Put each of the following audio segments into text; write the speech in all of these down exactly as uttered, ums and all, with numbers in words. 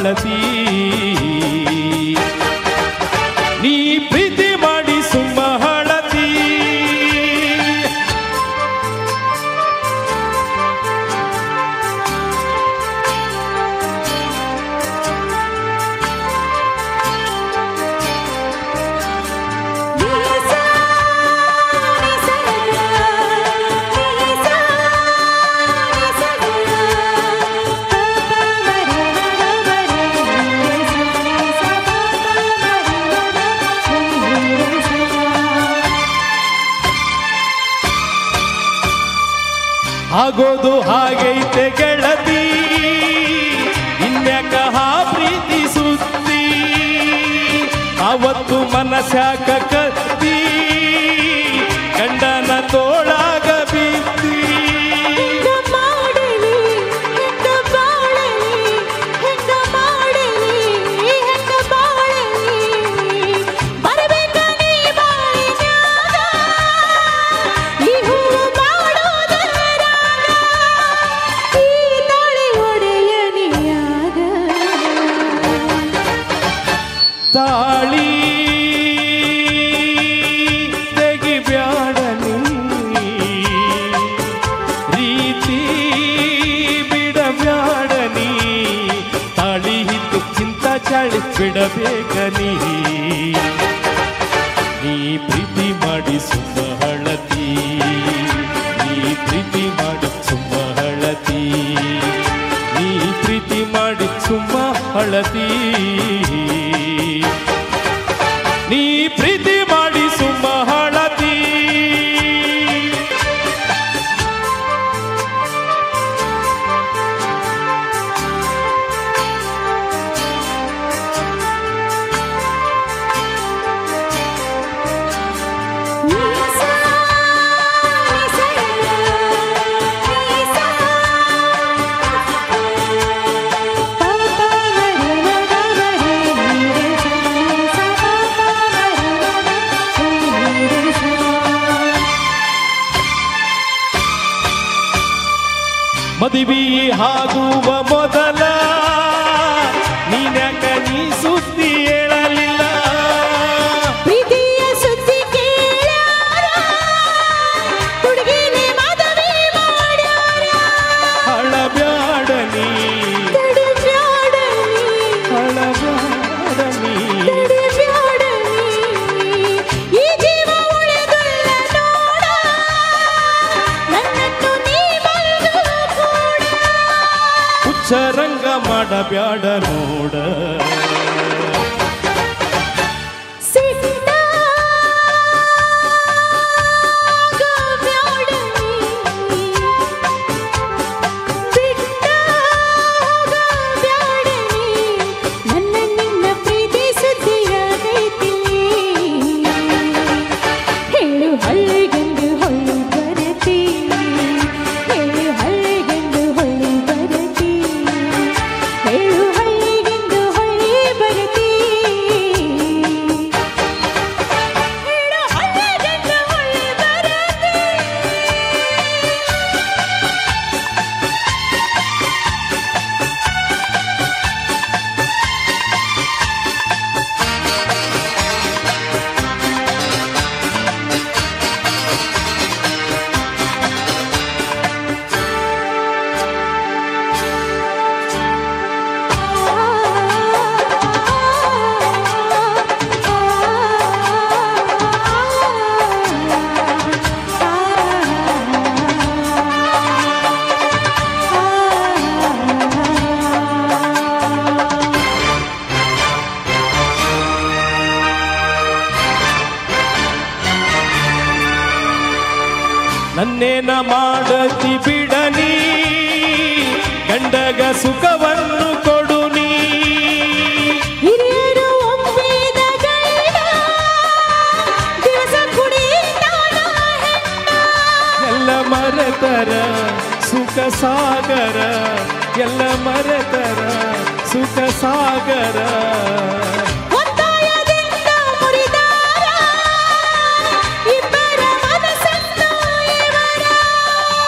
ಹಳತಿ ನೀ ಪ್ರೀತಿ ಮಾಡಿ ಸುಮ್ಮ ಹಳತಿ ಆಗೋದು ಹಾಗೈತೆ ಗೆಳತಿ ಇನ್ಯಾಕ ಹಾ ಪ್ರೀತಿ ಸುದ್ದಿ ಅವತ್ತು ಮನಸ್ಯಾಕ ಕತ್ತಿ ಗಂಡನ ತೋಳಾಗ ಬಿದ್ದಿ ತಾಳಿ ತೆಗಿಬ್ಯಾಡನಿ ರೀತಿ ಬಿಡಬ್ಯಾಡನಿ ತಾಳಿ ಹಿದ್ದು ಚಿಂತ ಚಾಳಿ ಬಿಡಬೇಕನಿ ನೀ ಪ್ರೀತಿ ಮಾಡಿ ಸುಮ್ಮ ಹಳತಿ ನೀ ಪ್ರೀತಿ ಮಾಡಿ ಸುಮ್ಮ ಹಳತಿ ನೀ ಪ್ರೀತಿ ಮಾಡಿ ಸುಮ್ಮ ಹಳತಿ ನೀ ಪ್ರೀತಿ ಮಾಡಿ ಸುಮ್ಮ ಹಳತಿ ಮದುವೆ ಆಗುವ ಮೊದಲ ನೀನ್ಯಾಕ ನೀ ಸುದ್ದಿ ಹೇಳಲಿಲ್ಲ ಪ್ರೀತಿಯ ಸುದ್ದಿ ಕೇಳ್ಯಾರ ಹುಡುಗಿನೇ ಮದುವೆ ಮಾಡ್ಯಾರ ಹಳಬ್ಯಾಡನಿ ತಡಿಬ್ಯಾಡನಿ ಹಳಬ್ಯಾಡನಿ ತಡಿಬ್ಯಾಡನಿ ಈ ಜೀವ ಉಳಿದಲ್ಲ ನೋಡ ನನ್ನನ್ನು ನೀ ಬಂದು ಕೂಡ ಹುಚ್ಚರಂಗ ಮಾಡಬ್ಯಾಡ ನೋಡ ನನ್ನೇನ ಮಾಡತಿ ಬಿಡನಿ ಗಂಡಗ ಸುಖವನ್ನು ಕೊಡು ನೀ ಹಿರಿಯರು ಒಪ್ಪಿದ ಗಂಡ ದಿವಸ ಕುಡಿತಾನ ಹೆಣ್ಣ ಎಲ್ಲ ಮರೆತರ ಸುಖ ಸಾಗರ ಎಲ್ಲ ಮರೆತರ ಸುಖ ಸಾಗರ ಒತ್ತಾಯದಿಂದ ಮುರಿದಾರ ಇಬ್ಬರ ಮನಸ್ಸನ್ನು ಇವರ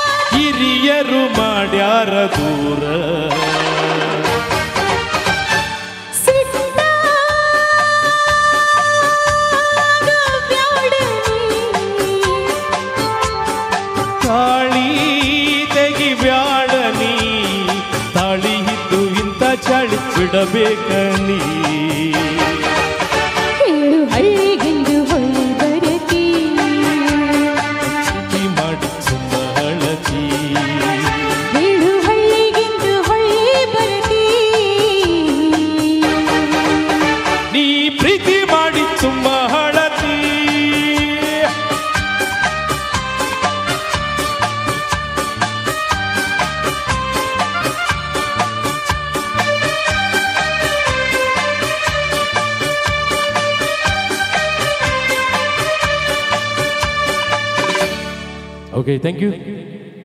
ಹಿರಿಯರು ಮಾಡ್ಯಾರ ದೂರ ಬಿಡಬೇಕ ನೀ ಹೇಳು ಹಳ್ಳಿಗೆಂದು ಹೊಳ್ಳಿ ಬರತಿ ಪ್ರೀತಿ ಮಾಡಿ ಸುಮ್ಮ ಹಳತಿ ಹೇಳು ಹಳ್ಳಿಗೆಂದು ಹೊಳ್ಳಿ ಬರತಿ ನೀ ಪ್ರೀತಿ ಮಾಡಿ ಸುಮ್ಮ ಹಳತಿ Okay, thank you.